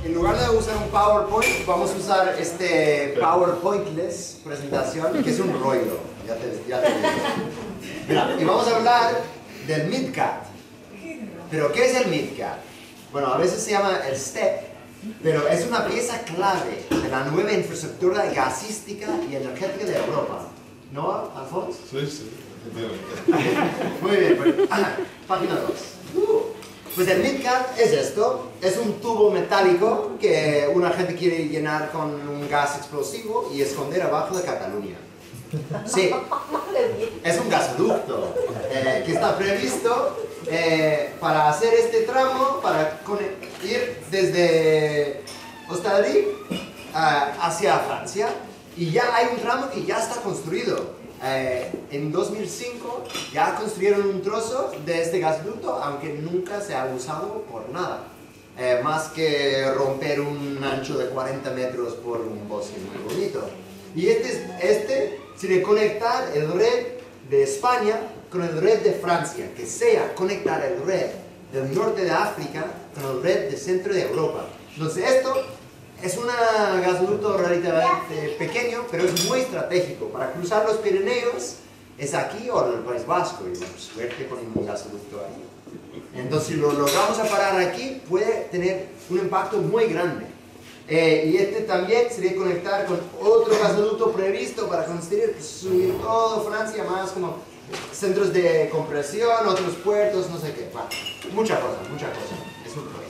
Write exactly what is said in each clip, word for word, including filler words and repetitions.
en lugar de usar un PowerPoint, vamos a usar este PowerPointless presentación, que es un rollo, ya te, ya te digo. Mira, y vamos a hablar del MidCat. ¿Pero qué es el MidCat? Bueno, a veces se llama el STEP, pero es una pieza clave de la nueva infraestructura gasística y energética de Europa. ¿No, Alfonso? Sí, sí. Muy bien, pues, página dos. Pues el MidCat es esto, es un tubo metálico que una gente quiere llenar con un gas explosivo y esconder abajo de Cataluña. Sí, es un gasoducto eh, que está previsto eh, para hacer este tramo, para ir desde Hostalric uh, hacia Francia, y ya hay un tramo que ya está construido. Eh, en dos mil cinco ya construyeron un trozo de este gasoducto, aunque nunca se ha usado por nada, eh, más que romper un ancho de cuarenta metros por un bosque muy bonito. Y este, este sería conectar el red de España con el red de Francia, que sea conectar el red del norte de África con el red del centro de Europa. Entonces esto es un gasoducto relativamente pequeño, pero es muy estratégico. Para cruzar los Pirineos es aquí o en el País Vasco, y bueno, suerte con un gasoducto ahí. Entonces, si lo logramos a parar aquí, puede tener un impacto muy grande. Eh, y este también sería conectar con otro gasoducto previsto para construir, subir todo Francia, más como centros de compresión, otros puertos, no sé qué. Bueno, mucha cosa, mucha cosa. Es un país.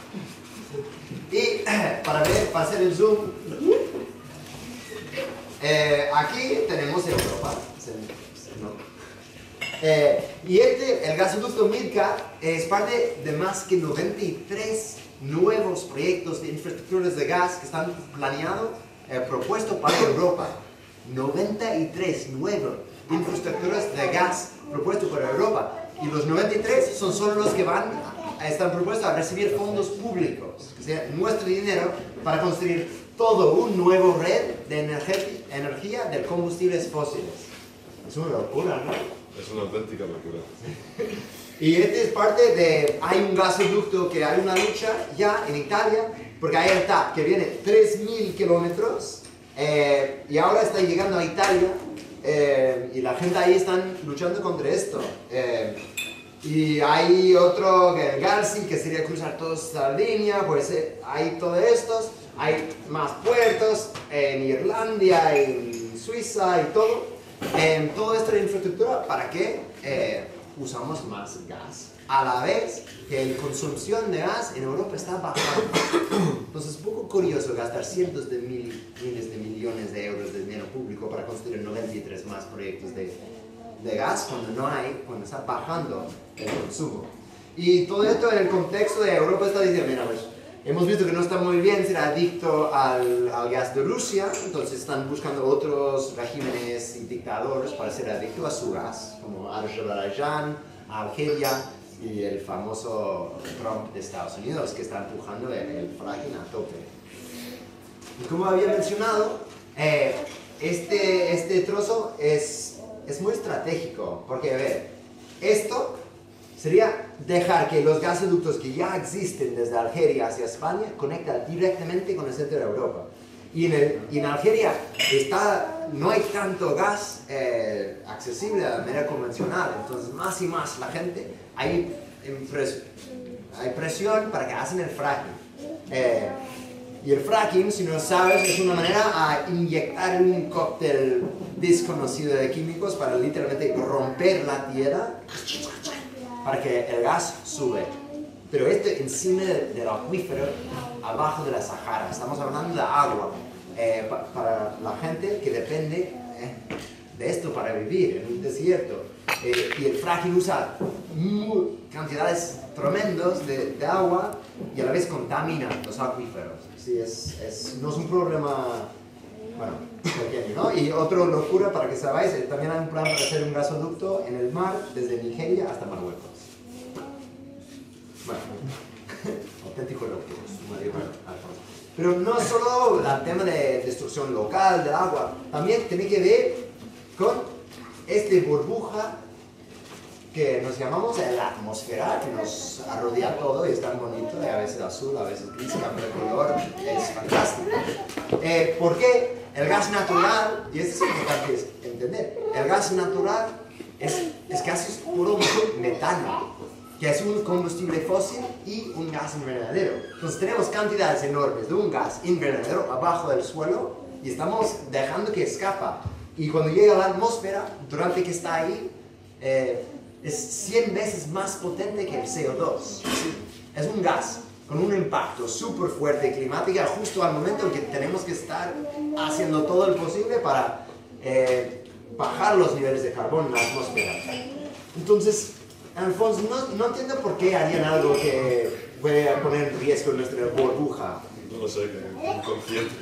Y para ver, para hacer el zoom, eh, aquí tenemos Europa. Eh, y este, el gasoducto MidCat, es parte de más que noventa y tres nuevos proyectos de infraestructuras de gas que están planeados, eh, propuestos para Europa. noventa y tres nuevas infraestructuras de gas propuestos para Europa. Y los noventa y tres son solo los que van a, están propuestos a recibir fondos públicos, que sea nuestro dinero, para construir todo un nuevo red de energía de combustibles fósiles. Es una locura, ¿no? Es una auténtica locura. Y este es parte de, hay un gasoducto que hay una lucha ya en Italia, porque hay el T A P que viene tres mil kilómetros eh, y ahora está llegando a Italia eh, y la gente ahí están luchando contra esto. Eh, y hay otro, el Garsi, que sería cruzar toda Sardinia, pues eh, hay todos estos, hay más puertos en Irlanda, en Suiza y todo. Eh, toda esta infraestructura para que eh, usamos más gas, a la vez que la consumición de gas en Europa está bajando. Entonces es un poco curioso gastar cientos de mil, miles de millones de euros de dinero público para construir noventa y tres más proyectos de, de gas cuando no hay, cuando está bajando el consumo. Y todo esto en el contexto de Europa está diciendo, mira, pues, hemos visto que no está muy bien ser adicto al, al gas de Rusia, entonces están buscando otros regímenes y dictadores para ser adictos a su gas, como Azerbaiyán, Argelia y el famoso Trump de Estados Unidos, que está empujando el, el fracking a tope. Y como había mencionado, eh, este, este trozo es, es muy estratégico, porque a ver, esto sería dejar que los gasoductos que ya existen desde Algeria hacia España conecten directamente con el centro de Europa. Y en, el, y en Algeria está, no hay tanto gas eh, accesible de manera convencional, entonces más y más la gente, hay, pres, hay presión para que hacen el fracking. Eh, y el fracking, si no sabes, es una manera a inyectar un cóctel desconocido de químicos para literalmente romper la tierra para que el gas sube. Pero este encima del acuífero, abajo de la Sahara. Estamos hablando de agua. Eh, pa, para la gente que depende eh, de esto para vivir en un desierto. Eh, y el fracking usa muy, cantidades tremendas de, de agua y a la vez contamina los acuíferos. Sí, es, es, no es un problema, bueno, pequeño, ¿no? Y otra locura, para que sepáis, eh, también hay un plan para hacer un gasoducto en el mar desde Nigeria hasta Marruecos. Bueno, auténtico locura, como dijo Alfonso. Pero no solo el tema de destrucción local del agua, también tiene que ver con esta burbuja que nos llamamos la atmósfera, que nos arrodea todo y es tan bonito, y a veces azul, a veces gris, cambia de color, es fantástico. Eh, ¿Por qué el gas natural, y esto es importante entender, el gas natural es, es casi puro metano, que es un combustible fósil y un gas invernadero. Entonces tenemos cantidades enormes de un gas invernadero abajo del suelo y estamos dejando que escapa. Y cuando llega a la atmósfera, durante que está ahí, eh, es cien veces más potente que el C O dos. Es un gas con un impacto súper fuerte climático justo al momento en que tenemos que estar haciendo todo lo posible para eh, bajar los niveles de carbón en la atmósfera. Entonces, Alfonso, no, no entiendo por qué harían algo que puede poner en riesgo nuestra burbuja. No lo sé, que inconsciente.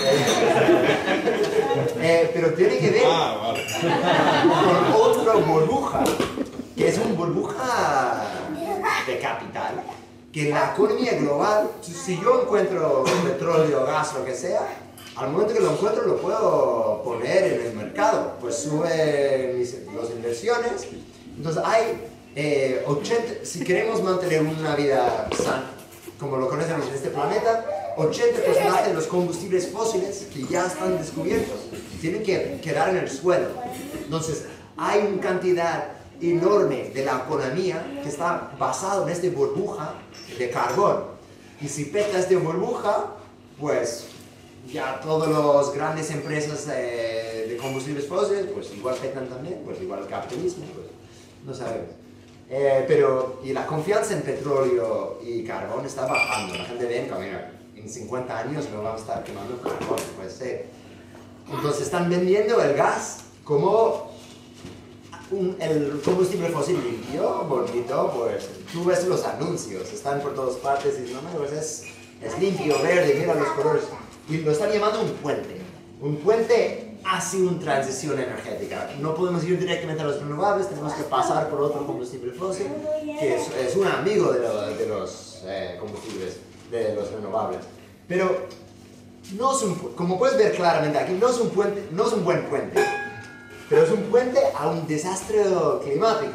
eh, pero tiene que ver ah, vale. con otra burbuja, que es una burbuja de capital, que en la economía global, si yo encuentro petróleo, gas, lo que sea, al momento que lo encuentro lo puedo poner en el mercado, pues suben mis, las inversiones. Entonces hay eh, ochenta, si queremos mantener una vida sana, como lo conocemos en este planeta, ochenta por ciento de los combustibles fósiles que ya están descubiertos tienen que quedar en el suelo. Entonces hay una cantidad enorme de la economía que está basado en esta burbuja de carbón. Y si peta esta burbuja, pues ya todas las grandes empresas eh, de combustibles fósiles, pues igual petan también, pues igual el capitalismo, pues no sabemos. Eh, pero, y la confianza en petróleo y carbón está bajando. La gente ve que, mira, en cincuenta años no vamos a estar quemando carbón, puede ser. Entonces están vendiendo el gas como un, el combustible fósil limpio, bonito, pues tú ves los anuncios, están por todas partes y no, pues es, es limpio, verde, mira los colores. Y lo están llamando un puente. Un puente hace una transición energética. No podemos ir directamente a los renovables, tenemos que pasar por otro combustible fósil, que es, es un amigo de, lo, de los eh, combustibles, de los renovables. Pero, no es un, como puedes ver claramente aquí, no es un puente, no es un buen puente, pero es un puente a un desastre climático.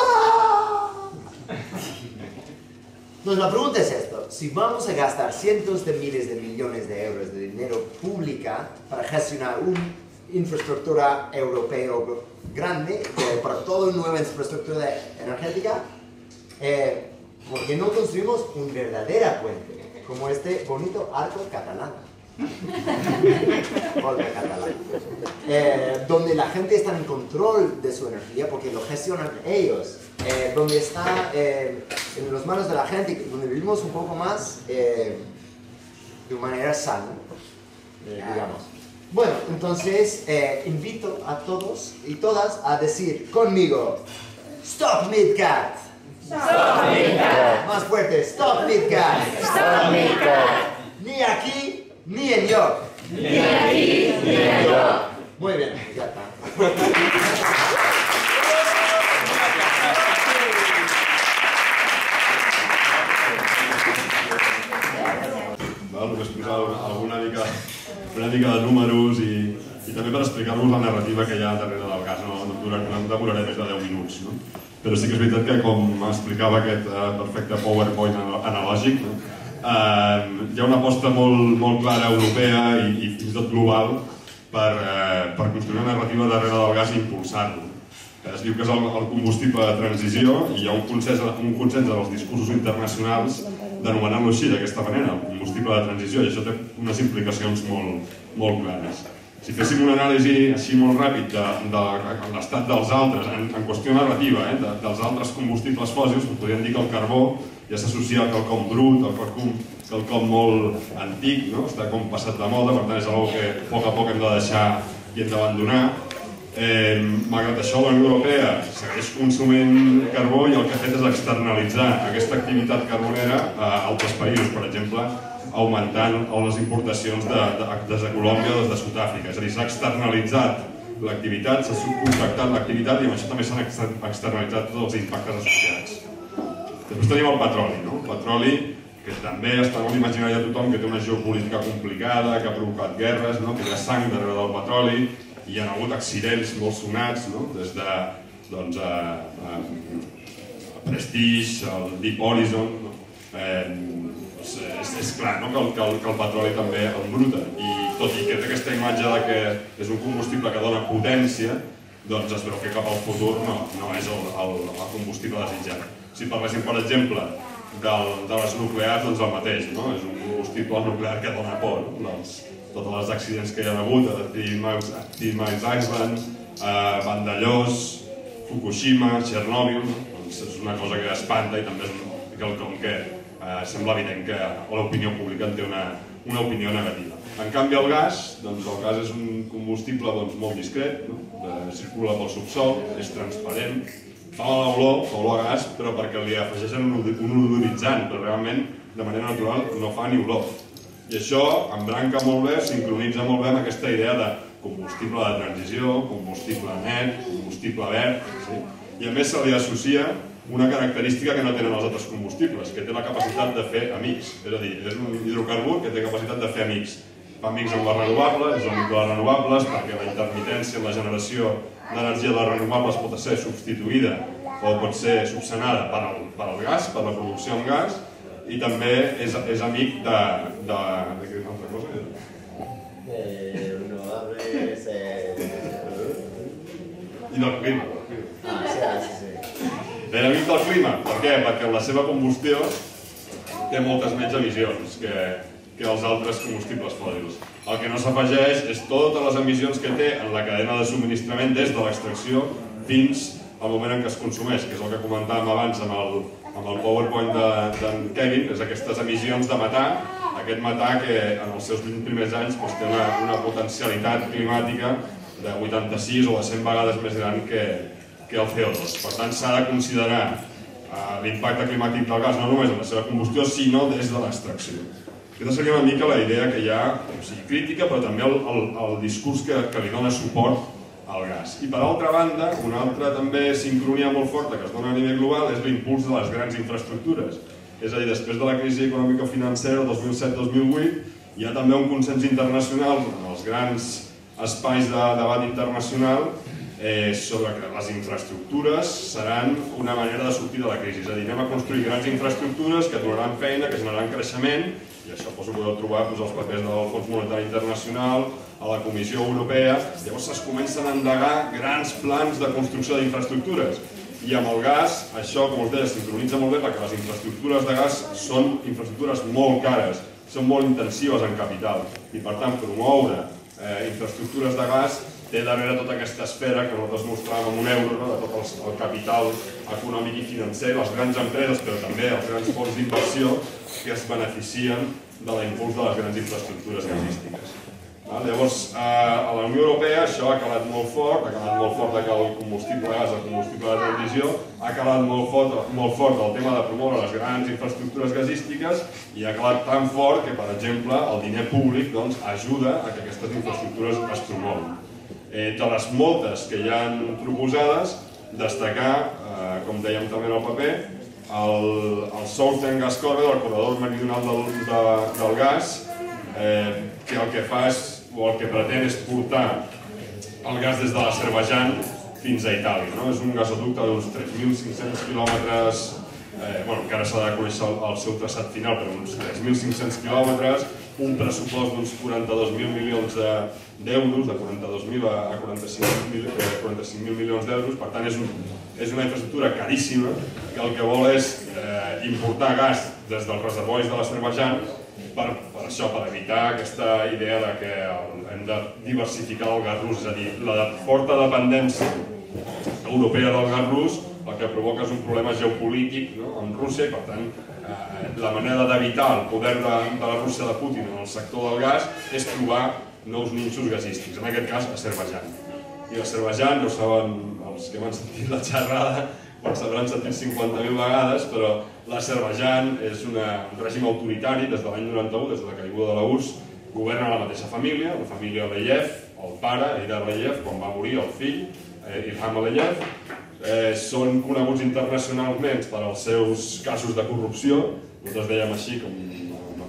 Entonces la pregunta es esto: si vamos a gastar cientos de miles de millones de euros de dinero pública para gestionar una infraestructura europea grande, eh, para toda una nueva infraestructura energética, eh, ¿por qué no construimos un verdadero puente, como este bonito arco catalán? catalán eh, donde la gente está en control de su energía porque lo gestionan ellos, eh, donde está eh, en las manos de la gente, donde vivimos un poco más eh, de manera sana, eh, digamos. Bueno, entonces eh, invito a todos y todas a decir conmigo: Stop Midcat. Stop Midcat. Más fuerte: Stop Midcat. Stop Midcat. Ni aquí ni en York. Ni aquí ni en York. Muy bien, ya está. Val, només posar alguna mica, una mica de números i, i també per explicar-vos la narrativa que hi ha darrere del gas. No, no, no demoraré més de deu minuts, no? Però sí que és veritat que, com explicava aquest uh, perfecte PowerPoint analògic, no? Uh, hi ha una aposta molt, molt clara europea i, i fins i tot global per, uh, per construir una narrativa darrere del gas i impulsar-lo. Es diu que és el, el combustible de transició i hi ha un consens, un consens dels discursos internacionals d'anomenar-lo així, d'aquesta manera, el combustible de transició, i això té unes implicacions molt, molt clares. Si féssim una anàlisi així molt ràpid de, de, de l'estat dels altres, en, en qüestió narrativa, eh, de, dels altres combustibles fòssils, podríem dir que el carbó ja s'associa al quelcom brut, al quelcom, quelcom molt antic, no? Està com passat de moda, per tant és una cosa que a poc a poc hem de deixar i hem d'abandonar. Eh, malgrat això, la Unió Europea segueix consumint carbó i el que ha fet és externalitzar aquesta activitat carbonera a altres països, per exemple, augmentant les importacions de, de, des de Colòmbia o des de Sud-àfrica. És a dir, s'ha externalitzat l'activitat, s'ha subcontractat l'activitat i amb això també s'han externalitzat tots els impactes associats. Després tenim el petroli, no? El petroli, que també està molt imaginari a tothom, que té una geopolítica complicada, que ha provocat guerres, no? Que hi ha sang darrere del petroli, i hi ha hagut accidents molt sonats, no? Des de doncs, Prestige, el Deep Horizon, és clar que el petroli també embruta, i tot i que té aquesta imatge que és un combustible que dona potència, doncs es veu que cap al futur no és el combustible desitjat. Si parléssim, per exemple, de les nuclears, doncs el mateix, és un combustible nuclear que dona por. Tots els accidents que hi ha hagut, Three Mile Island, Vandellós, Fukushima, Chernobyl, és una cosa que espanta i també és quelcom que sembla evident que l'opinió pública en té una opinió negativa. En canvi, el gas, doncs el gas és un combustible molt discret, circula pel subsol, és transparent, fa mala olor, fa olor a gas, però perquè li afegeixen un odoritzant, però realment de manera natural no fa ni olor. I això embranca molt bé, sincronitza molt bé amb aquesta idea de combustible de transició, combustible net, combustible verd, i a més se li associa una característica que no tenen els altres combustibles, que té la capacitat de fer amics. És a dir, és un hidrocarbur que té capacitat de fer amics. Fa amics amb les renovables, és amic de les renovables, perquè la intermitència en la generació d'energia de les renovables pot ser substituïda o pot ser subsanada per al gas, per la producció amb gas, i també és amic de... de què és altra cosa? Renovables... I del clima. Ah, sí, sí. És amic del clima. Per què? Perquè la seva combustió té moltes menys emissions que els altres combustibles fòssils. El que no s'afegeix és totes les emissions que té en la cadena de subministrament des de l'extracció fins al moment en què es consumeix, que és el que comentàvem abans amb el PowerPoint d'en Kevin, és aquestes emissions de metà, aquest metà que en els seus vint primers anys té una potencialitat climàtica de vuitanta-sis o de cent vegades més gran que el C O dos. Per tant, s'ha de considerar l'impacte climàtic del gas no només en la seva combustió, sinó des de l'extracció. Aquesta seria una mica la idea que hi ha, o sigui, crítica, però també el discurs que li dona suport al gas. I per altra banda, una altra també sincronia molt forta que es dona a nivell global és l'impuls de les grans infraestructures. És a dir, després de la crisi econòmica financera del dos mil set dos mil vuit, hi ha també un consens internacional en els grans espais de debat internacional sobre que les infraestructures seran una manera de sortir de la crisi. És a dir, anem a construir grans infraestructures que donaran feina, que generaran creixement, i això ho podeu trobar als papers del Fons Monetari Internacional, a la Comissió Europea. Llavors es comencen a endegar grans plans de construcció d'infraestructures. I amb el gas, això, com us deia, sincronitza molt bé perquè les infraestructures de gas són infraestructures molt cares, són molt intensives en capital. I per tant, promoure infraestructures de gas té darrere tota aquesta esfera que nosaltres mostràvem amb un euro, de tot el capital econòmic i financer, les grans empreses, però també els grans fons d'inversió que es beneficien de l'impuls de les grans infraestructures gasístiques. Llavors, a la Unió Europea això ha calat molt fort, ha calat molt fort que el combustible gas, el combustible de transició, ha calat molt fort el tema de promoure les grans infraestructures gasístiques i ha calat tan fort que, per exemple, el diner públic ajuda a que aquestes infraestructures es promouen. De les moltes que hi ha proposades, destacar, com dèiem també en el paper, el Southern Gas Corridor, el corredor meridional del gas, que el que fa és, o el que pretén és portar el gas des de l'Azerbaidjan fins a Itàlia. És un gasoducte d'uns tres mil cinc-cents quilòmetres, encara s'ha de conèixer el seu traçat final, però uns tres mil cinc-cents quilòmetres, un pressupost d'uns quaranta-dos mil milions d'euros, de quaranta-dos mil a quaranta-cinc mil milions d'euros. Per tant, és una infraestructura caríssima que el que vol és importar gas des dels reservoris de l'Azerbaidjan per això, per evitar aquesta idea que hem de diversificar el gas rus. És a dir, la forta dependència europea del gas rus el que provoca és un problema geopolític amb Rússia i, per tant, la manera d'evitar el poder de la Rússia de Putin en el sector del gas és trobar nous nínxols gasístics, en aquest cas Azerbaidjan. I l'Azerbaidjan, no saben els que m'han sentit la xerrada, quan s'hauran sentit cinquanta mil vegades, però l'Azerbaidjan és un règim autoritari des de l'any noranta-u, des de la caiguda de la U R S S, governa la mateixa família, la família Aliyev, el pare, Eidar Aliyev, quan va morir el fill, Ilham Aliyev. Són coneguts internacionalment per als seus casos de corrupció, nosaltres dèiem així, com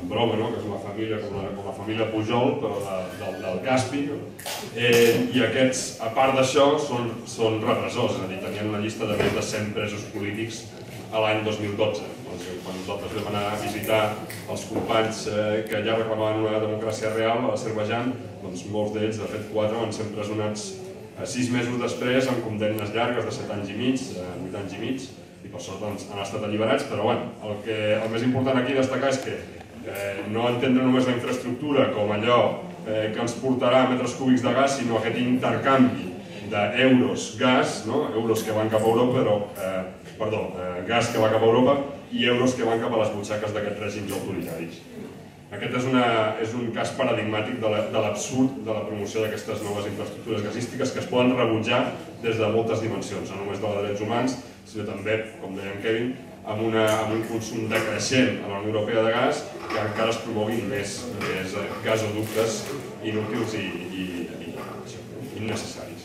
broma, no? Que és una família com la, com la família Pujol, però de, del, del Caspi, no? eh, i aquests, a part d'això, són, són repressors, és a dir, tenien una llista de més de cent presos polítics a l'any dos mil dotze. Doncs, quan nosaltres vam anar a visitar els companys eh, que ja reclamaven una democràcia real a l'Azerbaidjan, doncs molts d'ells, de fet quatre, van ser empresonats eh, sis mesos després amb condemnes llargues de set anys i mig, eh, vuit anys i mig, i per sort doncs, han estat alliberats, però bueno, el, que, el més important aquí destacar és que eh, no entendre només la infraestructura com allò eh, que ens portarà metres cúbics de gas, sinó aquest intercanvi d'euros, gas, no? Euros que van cap a Europa, però, eh, perdó, eh, gas que va cap a Europa i euros que van cap a les butxaques d'aquests règims autoritaris. Aquest és, una, és un cas paradigmàtic de l'absurd de la promoció d'aquestes noves infraestructures gasístiques que es poden rebutjar des de moltes dimensions, no només dels drets humans, sinó també, com deia en Kevin, amb, una, amb un consum decreixent a la Unió Europea de gas que encara es promoguin més, més gasoductes inútils i, i, i això, innecessaris.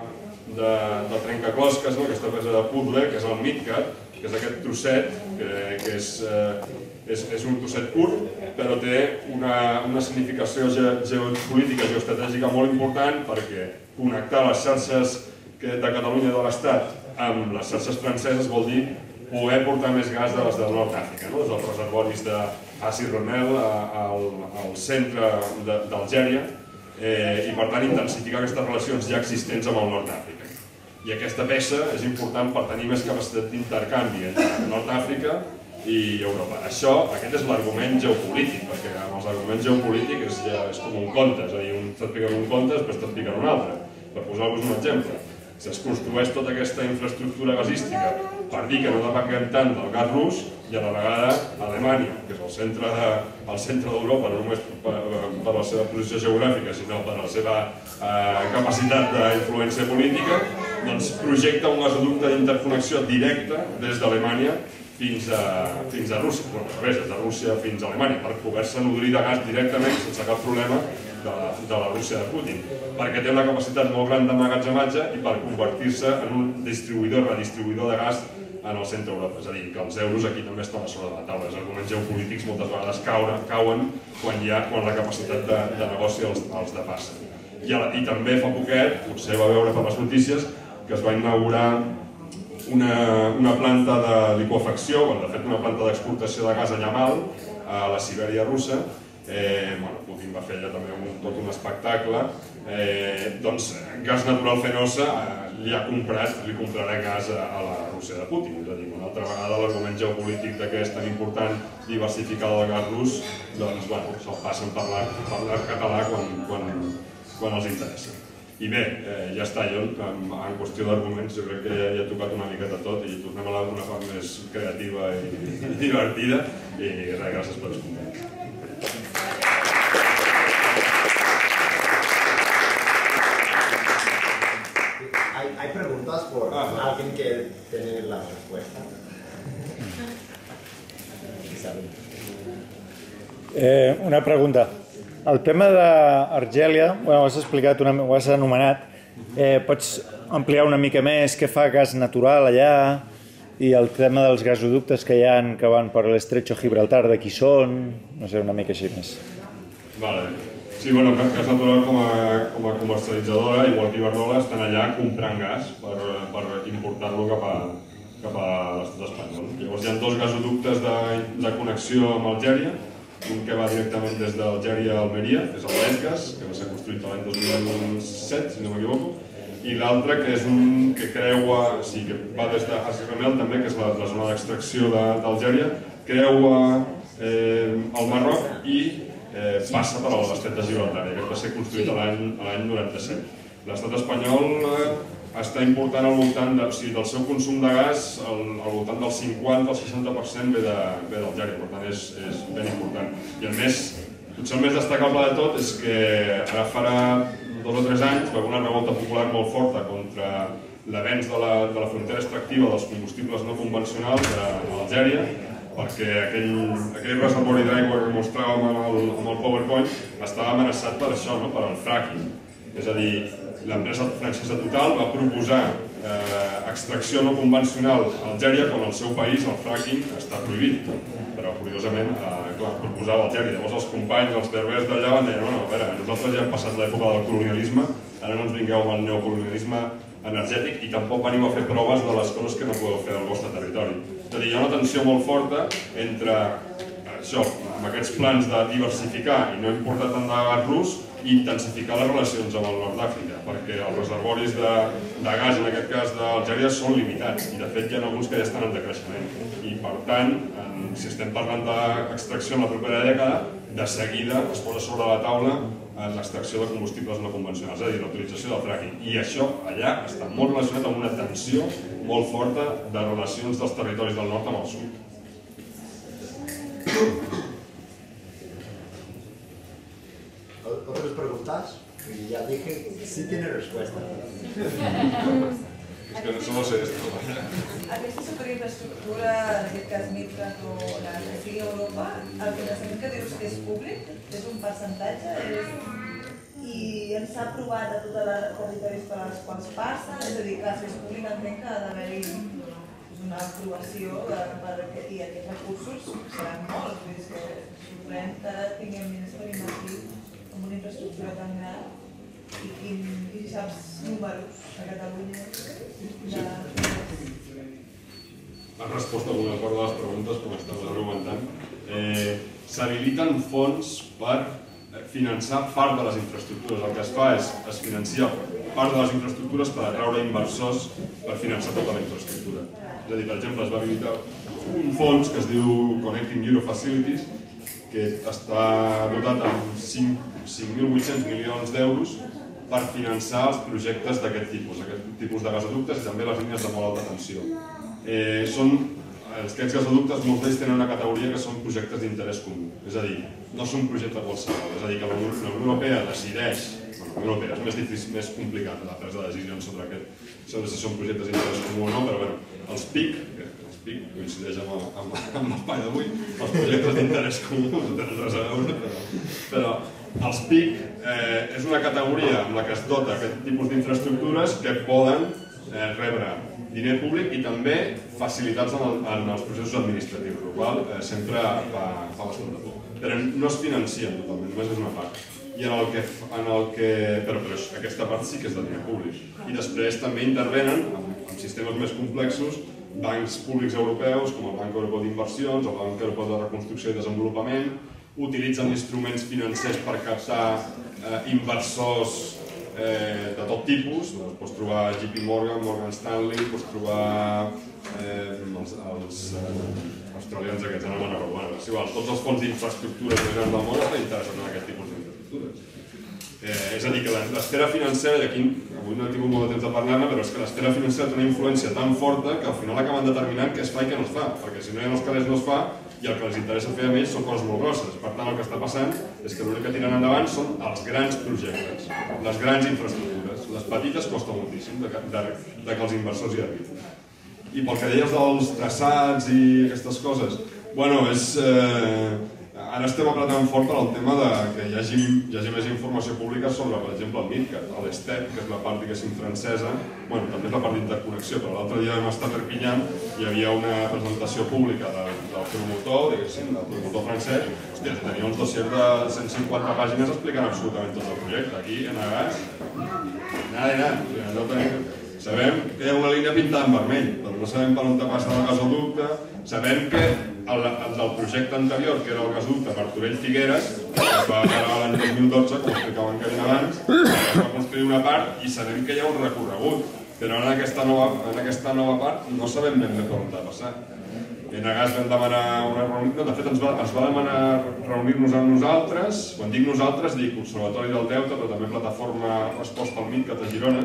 De, de trencaclosques, no? Aquesta peça de puzzle, que és el MidCat, que és aquest trosset, que, que és, eh, és, és un trosset curt, però té una, una significació ge, geopolítica, geoestratègica molt important perquè connectar les xarxes que, de Catalunya i de l'Estat amb les xarxes franceses vol dir poder portar més gas de les del nord d'Àfrica, no? Des dels reservoris d'Assi Ronel al, al centre d'Algèria, eh, i per tant intensificar aquestes relacions ja existents amb el nord d'Àfrica. I aquesta peça és important per tenir més capacitat d'intercanvi entre Nord d'Àfrica i Europa. Això, aquest és l'argument geopolític, perquè amb els arguments geopolítics és, ja, és com un conte, és a dir, un t'expliquen un conte, després t'expliquen un altre. Per posar-vos un exemple, si es construeix tota aquesta infraestructura gasística per dir que no depenguem tant del gas rus, i a la vegada Alemanya, que és el centre d'Europa, no només per, per la seva posició geogràfica, sinó per la seva eh, capacitat d'influència política, doncs projecta un gasoducte d'interconnexió directa des d'Alemanya fins a, fins a Rússia, bueno, al revés, des de Rússia fins a Alemanya, per poder-se nodrir de gas directament sense cap problema de la, de la Rússia de Putin, perquè té una capacitat molt gran d'emmagatzematge i per convertir-se en un distribuïdor, redistribuïdor de gas en el centre d'Europa. És a dir, que els euros aquí també estan a sobre de la taula. Els arguments geopolítics moltes vegades cauen, cauen quan, hi ha, quan la capacitat de, de negoci els, els depassa. I, I també fa poquet, potser va veure per les notícies, que es va inaugurar una, una planta de liquefacció, bueno, de fet una planta d'exportació de gas a Yamal, a la Sibèria russa. Eh, bueno, Putin va fer allà també un, tot un espectacle. Eh, doncs Gas Natural Fenosa eh, li ha comprat, li comprarà gas a, a la Rússia de Putin. És a dir, una altra vegada l'argument geopolític de que és tan important diversificar el gas rus, doncs bueno, se'l passen per parlar català quan, quan, quan els interessa. I bé, eh, ja està, jo en, en qüestió d'arguments jo crec que ja, ja he tocat una miqueta tot i tornem a una part més creativa i, i divertida i res, gràcies per escoltar. Hay, hay preguntas por ah, alguien que tiene la respuesta. Eh, una pregunta. El tema d'Argèlia, bueno, ho has explicat, una, ho has anomenat. Eh, pots ampliar una mica més què fa gas natural allà i el tema dels gasoductes que hi ha que van per l'Estretxo Gibraltar, de qui són, no sé, una mica així més. Vale. Sí, bueno, Gas Natural com a, com a comercialitzadora, igual que Iberdrola, estan allà comprant gas per, per importar-lo cap a, cap a l'estat espanyol. Llavors hi ha dos gasoductes de, de connexió amb Algèria, un que va directament des d'Algèria a Almeria, que és el Lesgas, que va ser construït l'any dos mil set, si no m'equivoco, i l'altre que és un que creua, sí, que va des d'Assi Ronel també, que és la, la zona d'extracció d'Algèria, creua eh, el Marroc i eh, passa per l'estret de Gibraltar. Aquest va ser construït l'any noranta-set. L'estat espanyol eh, està important al voltant de, o sigui, del seu consum de gas, al, al voltant del cinquanta al seixanta per cent ve d'Algèria, per tant és, és ben important. I a més, potser el més destacable de tot és que ara farà dos o tres anys va haver una revolta popular molt forta contra l'avenç de, la, de la frontera extractiva dels combustibles no convencionals a Algèria, perquè aquell, aquell reservori d'aigua que mostràvem amb el, amb el PowerPoint estava amenaçat per això, no? Per al fracking. És a dir, l'empresa francesa Total va proposar eh, extracció no convencional a Algèria quan al seu país el fracking està prohibit. Però curiosament, proposava Algèria. Llavors els companys, els berbers d'allà van dir, no, no, a veure, nosaltres ja hem passat l'època del colonialisme, ara no ens vingueu amb el neocolonialisme energètic i tampoc veniu a fer proves de les coses que no podeu fer al vostre territori. És a dir, hi ha una tensió molt forta entre això, amb aquests plans de diversificar i no importar tant de gas-los, i intensificar les relacions amb el nord d'Àfrica, perquè els reservoris de, de gas, en aquest cas d'Algèria, són limitats i de fet hi ha alguns que ja estan en decreixement. I per tant, en, si estem parlant d'extracció en la propera dècada, de seguida es posa sobre la taula l'extracció de combustibles no convencionals, és a dir, la utilització del fracking. I això allà està molt relacionat amb una tensió molt forta de relacions dels territoris del nord amb el sud. ¿Otras preguntas? Y ya dije, sí tiene respuesta. És que no solo sé esto. Aquesta superinfraestructura, en aquest cas Midcat o la que sigui a Europa, el finançament que dius que és públic, és un percentatge, és... i ens s'ha aprovat a tots els territoris per als quals passa, és a dir, clar, si és públic entenc que ha d'haver-hi una aprovació i aquests recursos seran molts, vull dir que sorprèn que tinguem diners per invertir en una infraestructura tan gran i, i, i si saps números a Catalunya de... Has respost a alguna part de les preguntes com estaves argumentant. Eh, S'habiliten fons per finançar part de les infraestructures. El que es fa és es financia part de les infraestructures per atraure inversors per finançar tota la infraestructura. És a dir, per exemple, es va habilitar un fons que es diu Connecting Europe Facilities, que està dotat amb cinc mil vuit-cents milions d'euros per finançar els projectes d'aquest tipus, aquest tipus de gasoductes i també les línies de molt alta tensió. Eh, són, aquests gasoductes, molts d'ells tenen una categoria que són projectes d'interès comú, és a dir, no són projectes qualsevol, és a dir, que la Unió Europea decideix, bueno, la Unió Europea és més difícil, més complicat la presa de decisions sobre aquest, sobre si són projectes d'interès comú o no, però bueno, els P I C, els P I C coincideix amb, amb, amb l'espai d'avui, els projectes d'interès comú no tenen res a veure, però, però els P I C eh, és una categoria amb la que es dota aquest tipus d'infraestructures que poden eh, rebre diner públic i també facilitats en, el, en els processos administratius, el qual eh, sempre fa, fa bastant de por. Però no es financien totalment, només és una part. I en el que, en el que, però, però aquesta part sí que és de diner públic. I després també intervenen, amb, amb sistemes més complexos, bancs públics europeus, com el Banc Europeu d'Inversions, el Banc Europeu de Reconstrucció i Desenvolupament, utilitzen instruments financers per captar eh, inversors eh, de tot tipus. Pots trobar J P Morgan, Morgan Stanley, pots trobar eh, els, els eh, australians aquests, no me'n recordo, bueno, és igual, tots els fons d'infraestructures més grans del món estan interessats en aquest tipus d'infraestructures. Eh, és a dir, que l'esfera financera, i aquí avui no he tingut molt de temps de parlar-ne, però és que l'esfera financera té una influència tan forta que al final acaben determinant què es fa i què no es fa, perquè si no hi ha els calés no es fa i el que els interessa fer a més són coses molt grosses. Per tant, el que està passant és que l'únic que tiren endavant són els grans projectes, les grans infraestructures. Les petites costa moltíssim de, de, de que els inversors hi arribin. I pel que deies dels traçats i aquestes coses, bueno, és... Eh, ara estem apretant fort per al tema de que hi hagi, hi hagi més informació pública sobre, per exemple, el MidCat, l'Estep, que és la part, diguéssim, francesa, bueno, també és la part d'interconnexió, però l'altre dia vam estar a Perpinyà i hi havia una presentació pública de, del promotor, diguéssim, del promotor francès. Hòstia, tenia uns dossiers de cent cinquanta pàgines explicant absolutament tot el projecte. Aquí, en Agas, nada de nada. No tenim... Sabem que hi ha una línia pintada en vermell, però no sabem per on passa el gasoducte. Sabem que el, el del projecte anterior, que era el gasoducte Martorell-Figueres, que es va acabar l'any dos mil dotze, com explicava en Kevin abans, es va construir una part i sabem que hi ha un recorregut, però en aquesta nova, en aquesta nova part no sabem ben bé per on ha passat. En Agas vam demanar una reunió, de fet ens va, ens va demanar reunir-nos amb nosaltres, quan dic nosaltres dic Observatori del Deute, però també Plataforma Resposta al MidCat a Girona.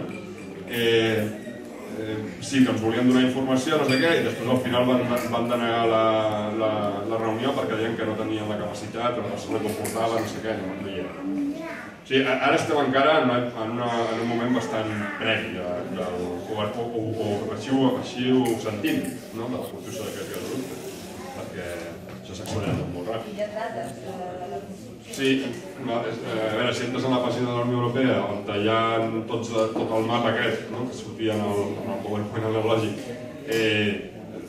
Eh, eh, sí, que ens volien donar informació, no sé què, i després al final van, van denegar la, la, la reunió perquè deien que no tenien la capacitat, que no se la comportava, no sé què, no, no hi era. O sigui, ara estem encara en, una, en, una, en un moment bastant previ, de, de, o, o, o, o així, ho, així ho sentim, no?, de la construcció d'aquest gasoducte, perquè això s'ha accelerat molt ràpid. I hi ha dates de la construcció? Sí, a veure, si entres en la pàgina de la Unió Europea, on hi ha tots, tot el mapa aquest, no?, que sortia en el, en el PowerPoint analògic, eh,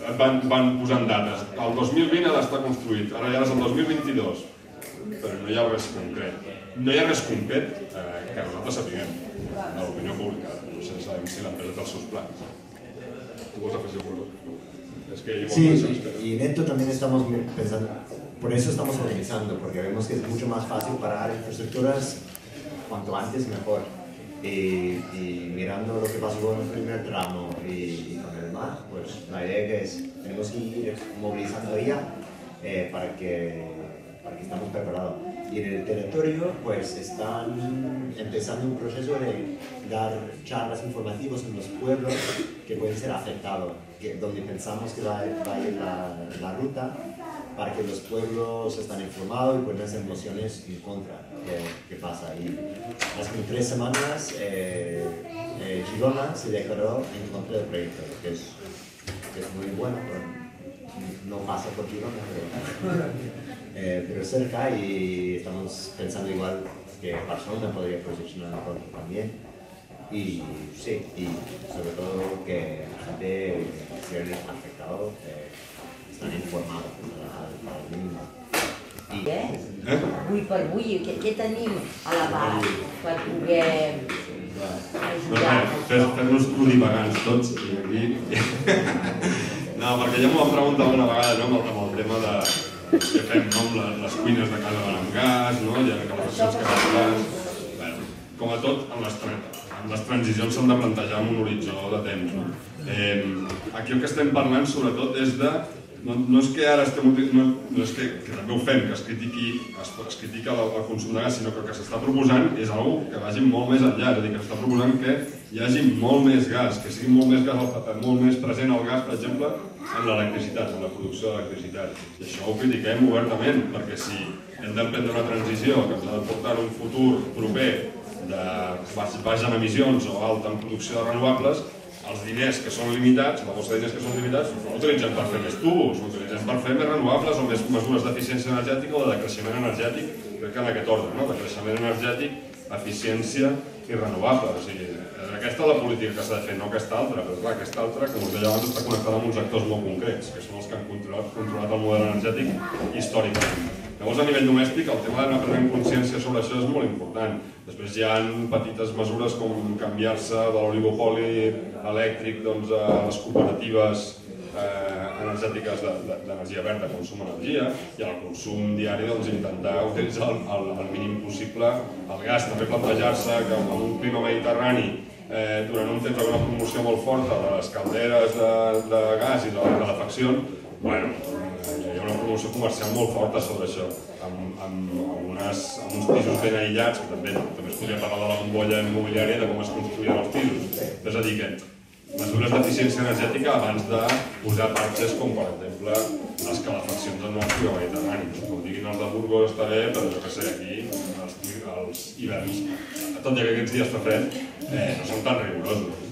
van, van posant dates. El dos mil vint ha d'estar construït, ara ja és el dos mil vint-i-dos, però no hi ha res concret. No hi ha res concret eh, que nosaltres sapiguem de l'opinió pública, no sé si l'empresa té els seus plans. ¿Tú vas a hacer seguro? Es que igual Sí, no sé. y en esto también estamos pensando, por eso estamos organizando, porque vemos que es mucho más fácil parar infraestructuras cuanto antes mejor. Y, y mirando lo que pasó con el primer tramo y, y con el mar, pues la idea que es, tenemos que ir movilizando ya eh, para, que, para que estemos preparados. Y en el territorio, pues están empezando un proceso de dar charlas informativas en los pueblos que pueden ser afectados, que, donde pensamos que va, va a ir la, la ruta, para que los pueblos estén informados y puedan hacer mociones en contra de qué pasa. Y hace tres semanas eh, eh, Girona se declaró en contra del proyecto, que es, que es muy bueno, pero no pasa por Girona, pero, eh, pero cerca, y estamos pensando igual que Barcelona podría posicionar en contra también. Y sí, y sobre todo que la gente que se ve afectado eh, están informados al, al mínimo. I, Eh? Eh? Avui per avui, què, què tenim a l'abast per poder No, ajudar res, amb fes- això? fes-nos plurivagants tots i aquí... No, perquè ja m'ho vam preguntar una vegada, no?, amb el, amb el tema de què fem, no?, amb les, les cuines de casa van amb gas, no?, hi ha calefaccions que van amb gas... Bueno, com a tot, en les, en les transicions s'han de plantejar amb un horitzó de temps, no? Eh, aquí el que estem parlant, sobretot, és de... No, no és que ara estem... No, no és que, que també ho fem, que es critiqui, es, es critica el, el consum de gas, sinó que el que s'està proposant és algo que vagi molt més enllà, és a dir, que s'està proposant que hi hagi molt més gas, que sigui molt més, gas, molt més present el gas, per exemple, en l'electricitat, en la producció d'electricitat. I això ho critiquem obertament, perquè si hem d'emprendre una transició que ens ha de portar un futur proper de baix en emissions o alt en producció de renovables, els diners que són limitats, la bossa de diners que són limitats, no l'utilitzem per fer més tubos, l'utilitzem per fer més renovables o més mesures d'eficiència energètica o de creixement energètic, crec que en aquest ordre, no? De creixement energètic, eficiència i renovables. O sigui, aquesta és la política que s'ha de fer, no aquesta altra, però clar, aquesta altra, com us deia abans, està connectada amb uns actors molt concrets, que són els que han controlat, controlat el model energètic històricament. Llavors, a nivell domèstic, el tema d'anar prenent consciència sobre això és molt important. Després hi ha petites mesures com canviar-se de l'oligopoli elèctric doncs, a les cooperatives eh, energètiques d'energia verda, consum energia, i al consum diari doncs, intentar utilitzar el, el, el mínim possible el gas. També plantejar-se que en un clima mediterrani eh, durant un temps hi ha una promoció molt forta de les calderes de, de gas i de la calefacció. Bueno, hi ha una promoció comercial molt forta sobre això, amb, amb, amb, unes, amb uns pisos ben aïllats, que també, també es podria parlar de la bombolla immobiliària de com es construïen els pisos. És a dir, que mesures d'eficiència energètica abans de posar parxes com, per exemple, les calefaccions del nostre mediterrani. Com diguin els de Burgos està bé, però jo què sé, aquí els, els hiverns, tot i que aquests dies fa fred, eh, no són tan rigorosos.